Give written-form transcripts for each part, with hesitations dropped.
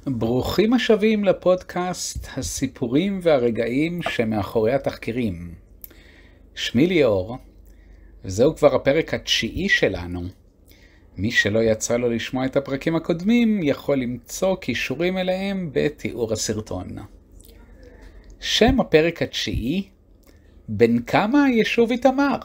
ברוכים השבים לפודקאסט הסיפורים והרגעים שמאחורי התחקירים. שמי ליאור, וזהו כבר הפרק התשיעי שלנו. מי שלא יצא לו לשמוע את הפרקים הקודמים יכול למצוא קישורים אליהם בתיאור הסרטון. שם הפרק התשיעי, בן כמה היישוב איתמר.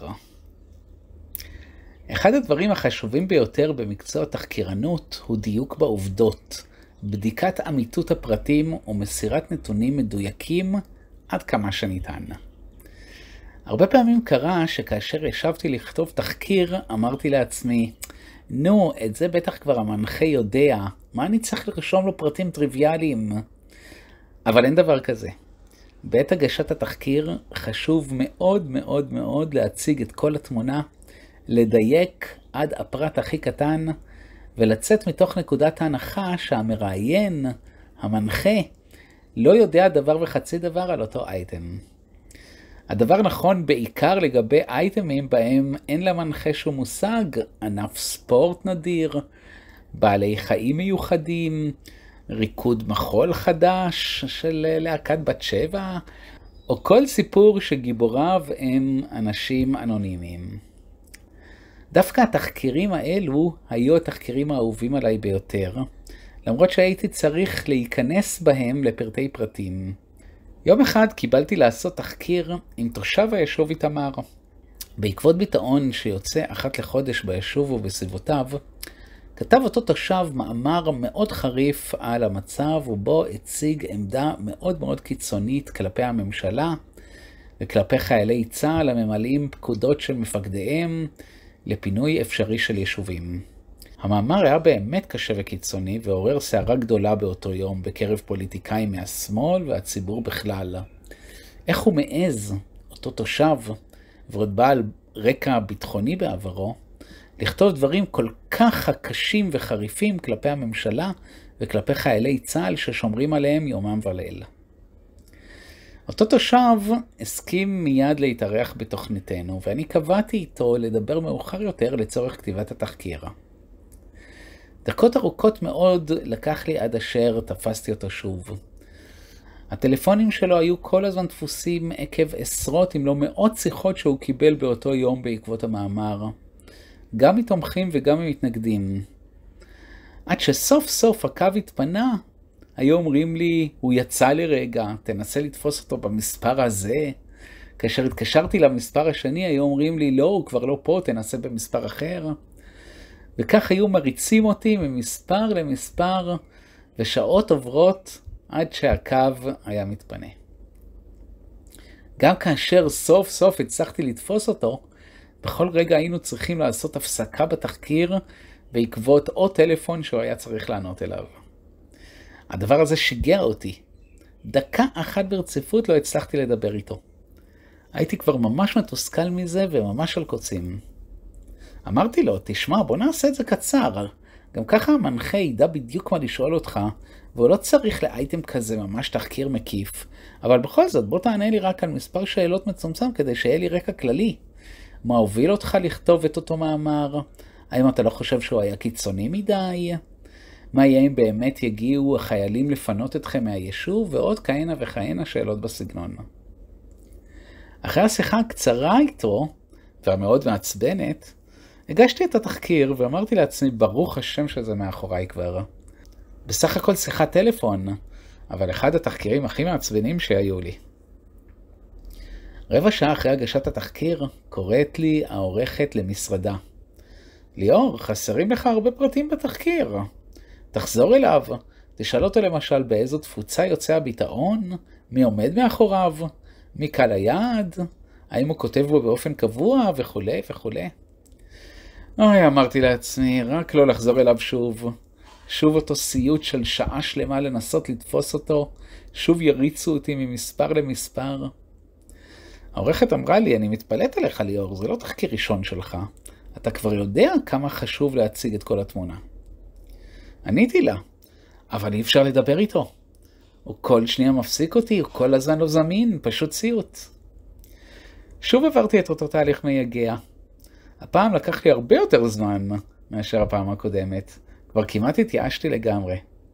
אחד הדברים החשובים ביותר במקצוע התחקירנות הוא דיוק בעובדות, בדיקת אמיתות הפרטים ומסירת נתונים מדויקים עד כמה שניתן. הרבה פעמים קרה שכאשר ישבתי לכתוב תחקיר אמרתי לעצמי, נו, את זה בטח כבר המנחה יודע, מה אני צריך לרשום לו פרטים טריוויאליים? אבל אין דבר כזה. בעת הגשת התחקיר חשוב מאוד מאוד מאוד להציג את כל התמונה, לדייק עד הפרט הכי קטן, ולצאת מתוך נקודת ההנחה שהמראיין, המנחה, לא יודע דבר וחצי דבר על אותו אייטם. הדבר נכון בעיקר לגבי אייטמים בהם אין למנחה שום מושג, ענף ספורט נדיר, בעלי חיים מיוחדים, ריקוד מחול חדש של להקת בת שבע, או כל סיפור שגיבוריו הם אנשים אנונימיים. דווקא התחקירים האלו היו התחקירים האהובים עליי ביותר, למרות שהייתי צריך להיכנס בהם לפרטי פרטים. יום אחד קיבלתי לעשות תחקיר עם תושב היישוב איתמר. בעקבות ביטאון שיוצא אחת לחודש ביישוב ובסביבותיו, כתב אותו תושב מאמר מאוד חריף על המצב, ובו הציג עמדה מאוד מאוד קיצונית כלפי הממשלה וכלפי חיילי צה"ל הממלאים פקודות של מפקדיהם לפינוי אפשרי של יישובים. המאמר היה באמת קשה וקיצוני ועורר סערה גדולה באותו יום בקרב פוליטיקאים מהשמאל והציבור בכלל. איך הוא מעז, אותו תושב, ועוד בעל רקע ביטחוני בעברו, לכתוב דברים כל כך קשים וחריפים כלפי הממשלה וכלפי חיילי צה"ל ששומרים עליהם יומם וליל. אותו תושב הסכים מיד להתארח בתוכניתנו, ואני קבעתי איתו לדבר מאוחר יותר לצורך כתיבת התחקיר. דקות ארוכות מאוד לקח לי עד אשר תפסתי אותו שוב. הטלפונים שלו היו כל הזמן דפוסים עקב עשרות אם לא מאות שיחות שהוא קיבל באותו יום בעקבות המאמר, גם מתומכים וגם ממתנגדים. עד שסוף סוף הקו התפנה, היו אומרים לי, הוא יצא לרגע, תנסה לתפוס אותו במספר הזה. כאשר התקשרתי למספר השני, היו אומרים לי, לא, הוא כבר לא פה, תנסה במספר אחר. וכך היו מריצים אותי ממספר למספר, ושעות עוברות עד שהקו היה מתפנה. גם כאשר סוף סוף הצלחתי לתפוס אותו, בכל רגע היינו צריכים לעשות הפסקה בתחקיר, בעקבות או טלפון שהוא היה צריך לענות אליו. הדבר הזה שיגע אותי. דקה אחת ברציפות לא הצלחתי לדבר איתו. הייתי כבר ממש מתוסכל מזה וממש על קוצים. אמרתי לו, תשמע, בוא נעשה את זה קצר. גם ככה המנחה ידע בדיוק מה לשאול אותך, והוא לא צריך לאייטם כזה ממש תחקיר מקיף. אבל בכל זאת, בוא תענה לי רק על מספר שאלות מצומצם כדי שיהיה לי רקע כללי. מה הוביל אותך לכתוב את אותו מאמר? האם אתה לא חושב שהוא היה קיצוני מדי? מה יהיה אם באמת יגיעו החיילים לפנות אתכם מהיישוב, ועוד כהנה וכהנה שאלות בסגנון. אחרי השיחה הקצרה איתו, והמאוד מעצבנת, הגשתי את התחקיר ואמרתי לעצמי, ברוך השם שזה מאחוריי כבר. בסך הכל שיחת טלפון, אבל אחד התחקירים הכי מעצבנים שהיו לי. רבע שעה אחרי הגשת התחקיר, קוראת לי העורכת למשרדה. ליאור, חסרים לך הרבה פרטים בתחקיר. תחזור אליו, תשאל אותו למשל באיזו תפוצה יוצא הביטאון, מי עומד מאחוריו, מי קל היעד, האם הוא כותב בו באופן קבוע וכו' וכו'. אוי, אמרתי לעצמי, רק לא לחזור אליו שוב. שוב אותו סיוט של שעה שלמה לנסות לתפוס אותו, שוב יריצו אותי ממספר למספר. העורכת אמרה לי, אני מתפלאת עליך ליאור, זה לא תחקיר ראשון שלך. אתה כבר יודע כמה חשוב להציג את כל התמונה. עניתי לה, אבל אי אפשר לדבר איתו. הוא כל שניה מפסיק אותי, הוא כל הזמן לא זמין, פשוט סיוט. שוב עברתי את אותו תהליך מייגע. הפעם לקח לי הרבה יותר זמן מאשר הפעם הקודמת. כבר כמעט התייאשתי לגמרי.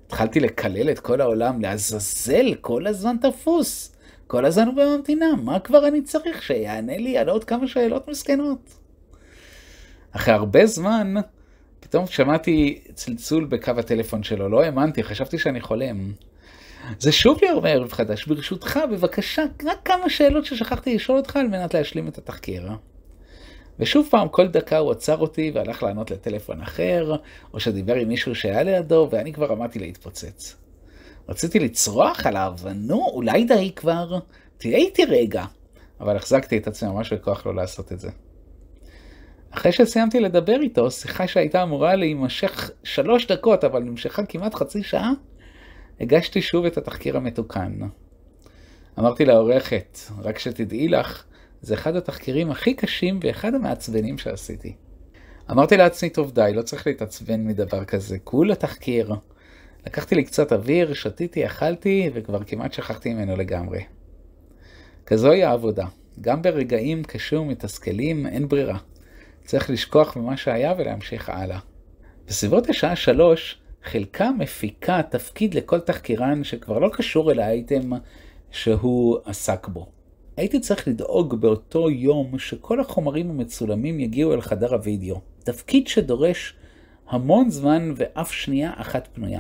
התחלתי לקלל את כל העולם, לעזאזל, כל הזמן תפוס. כל הזמן הוא בממתינה, מה כבר אני צריך שיענה לי על עוד כמה שאלות מסכנות? אחרי הרבה זמן, פתאום שמעתי צלצול בקו הטלפון שלו, לא האמנתי, חשבתי שאני חולם. זה שוב ליאור מערב חדש, ברשותך, בבקשה, רק כמה שאלות ששכחתי לשאול אותך על מנת להשלים את התחקיר. ושוב פעם, כל דקה הוא עצר אותי והלך לענות לטלפון אחר, או שדיבר עם מישהו שהיה לידו, ואני כבר עמדתי להתפוצץ. רציתי לצרוח עליו, נו, אולי די כבר, תהיה איתי רגע. אבל החזקתי את עצמי ממש בכוח לא לעשות את זה. אחרי שסיימתי לדבר איתו, שיחה שהייתה אמורה להימשך 3 דקות, אבל נמשכה כמעט חצי שעה, הגשתי שוב את התחקיר המתוקן. אמרתי לעורכת, רק שתדעי לך, זה אחד התחקירים הכי קשים ואחד המעצבנים שעשיתי. אמרתי לעצמי, טוב די, לא צריך להתעצבן מדבר כזה, כולה תחקיר. לקחתי לי קצת אוויר, שתיתי, אכלתי, וכבר כמעט שכחתי ממנו לגמרי. כזוהי העבודה. גם ברגעים קשים ומתסכלים אין ברירה. צריך לשכוח ממה שהיה ולהמשיך הלאה. בסביבות השעה 3, חלקה מפיקה תפקיד לכל תחקירן שכבר לא קשור אל האייטם שהוא עסק בו. הייתי צריך לדאוג באותו יום שכל החומרים המצולמים יגיעו אל חדר הוידאו. תפקיד שדורש המון זמן ואף שנייה אחת פנויה.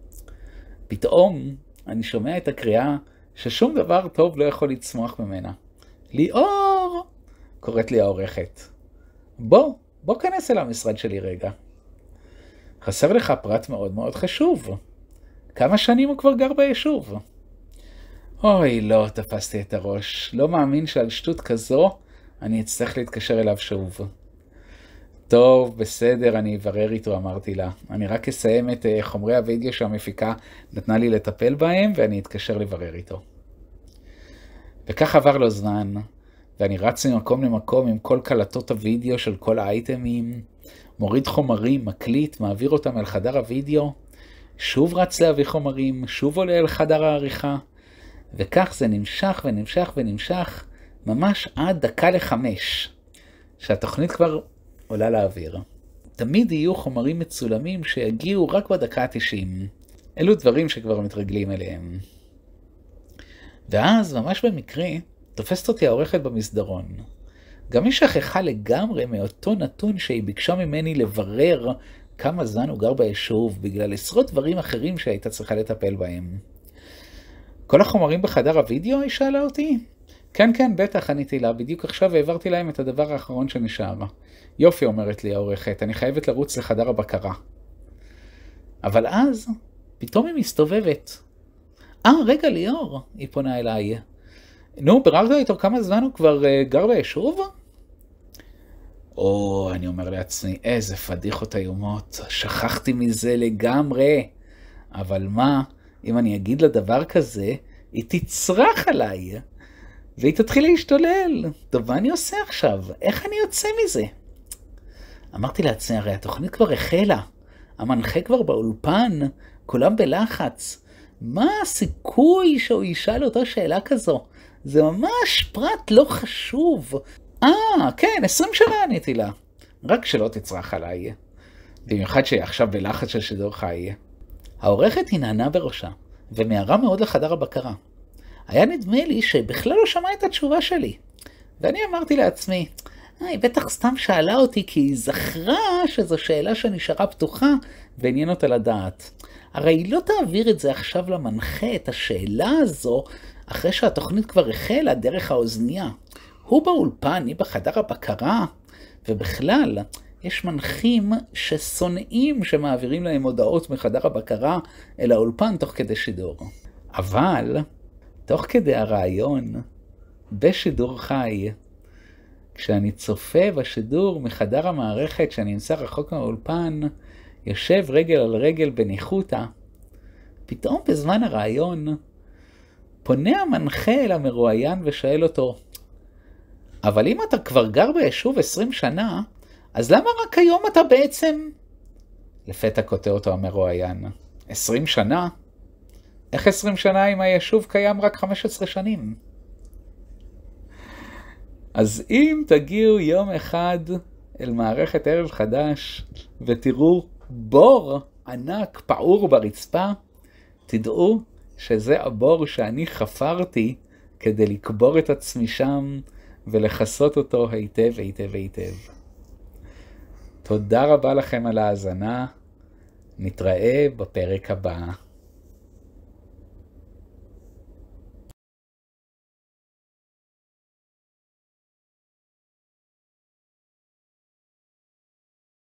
פתאום אני שומע את הקריאה ששום דבר טוב לא יכול לצמוח ממנה. ליאור! קוראת לי העורכת. בוא כנס אל המשרד שלי רגע. חסר לך פרט מאוד מאוד חשוב. כמה שנים הוא כבר גר ביישוב? אוי, לא, תפסתי את הראש. לא מאמין שעל שטות כזו אני אצטרך להתקשר אליו שוב. טוב, בסדר, אני אברר איתו, אמרתי לה. אני רק אסיים את חומרי הוידאו שהמפיקה נתנה לי לטפל בהם, ואני אתקשר לברר איתו. וכך עבר לו זמן, ואני רץ ממקום למקום עם כל קלטות הוידאו של כל האייטמים, מוריד חומרים, מקליט, מעביר אותם אל חדר הוידאו, שוב רץ להביא חומרים, שוב עולה אל חדר העריכה, וכך זה נמשך ונמשך ונמשך, ממש עד 4:55, שהתוכנית כבר עולה לאוויר. תמיד יהיו חומרים מצולמים שיגיעו רק בדקה ה-90. אלו דברים שכבר מתרגלים אליהם. ואז, ממש במקרה, תופסת אותי העורכת במסדרון. גם היא שכחה לגמרי מאותו נתון שהיא ביקשה ממני לברר כמה זמן הוא גר ביישוב, בגלל עשרות דברים אחרים שהייתה צריכה לטפל בהם. כל החומרים בחדר הוידאו, היא שאלה אותי? כן, בטח, עניתי לה. בדיוק עכשיו העברתי להם את הדבר האחרון שנשאר. יופי, אומרת לי העורכת, אני חייבת לרוץ לחדר הבקרה. אבל אז, פתאום היא מסתובבת. רגע, ליאור, היא פונה אליי. נו, בררת איתו כמה זמן הוא כבר גר ביישוב? אני אומר לעצמי, איזה פדיחות איומות, שכחתי מזה לגמרי. אבל מה, אם אני אגיד לה דבר כזה, היא תצרח עליי, והיא תתחיל להשתולל. טוב, מה אני עושה עכשיו? איך אני יוצא מזה? אמרתי לעצמי, הרי התוכנית כבר החלה, המנחה כבר באולפן, כולם בלחץ. מה הסיכוי שהוא ישאל אותו שאלה כזו? זה ממש פרט לא חשוב. כן, 20 שנה עניתי לה. רק שלא תצרח עליי. במיוחד שהיא עכשיו בלחץ של שידור חי. העורכת היא נענה בראשה, ומהרה מאוד לחדר הבקרה. היה נדמה לי שבכלל לא שמעה את התשובה שלי. ואני אמרתי לעצמי, היא בטח סתם שאלה אותי כי היא זכרה שזו שאלה שנשארה פתוחה ועניין אותה לדעת. הרי היא לא תעביר את זה עכשיו למנחה, את השאלה הזו, אחרי שהתוכנית כבר החלה דרך האוזנייה. הוא באולפן, היא בחדר הבקרה, ובכלל, יש מנחים ששונאים שמעבירים להם הודעות מחדר הבקרה אל האולפן תוך כדי שידור. אבל, תוך כדי הרעיון, בשידור חי, כשאני צופה בשידור מחדר המערכת שאני נמצא רחוק מהאולפן, יושב רגל על רגל בניחותה, פתאום בזמן הרעיון, פונה המנחה אל המרואיין ושואל אותו, אבל אם אתה כבר גר ביישוב 20 שנה, אז למה רק היום אתה בעצם... לפתע קוטע אותו המרואיין. 20 שנה? איך 20 שנה אם היישוב קיים רק 15 שנים? אז אם תגיעו יום אחד אל מערכת ערב חדש ותראו בור ענק פעור ברצפה, תדעו שזה הבור שאני חפרתי כדי לקבור את עצמי שם ולחסות אותו היטב היטב היטב. תודה רבה לכם על ההאזנה, נתראה בפרק הבא.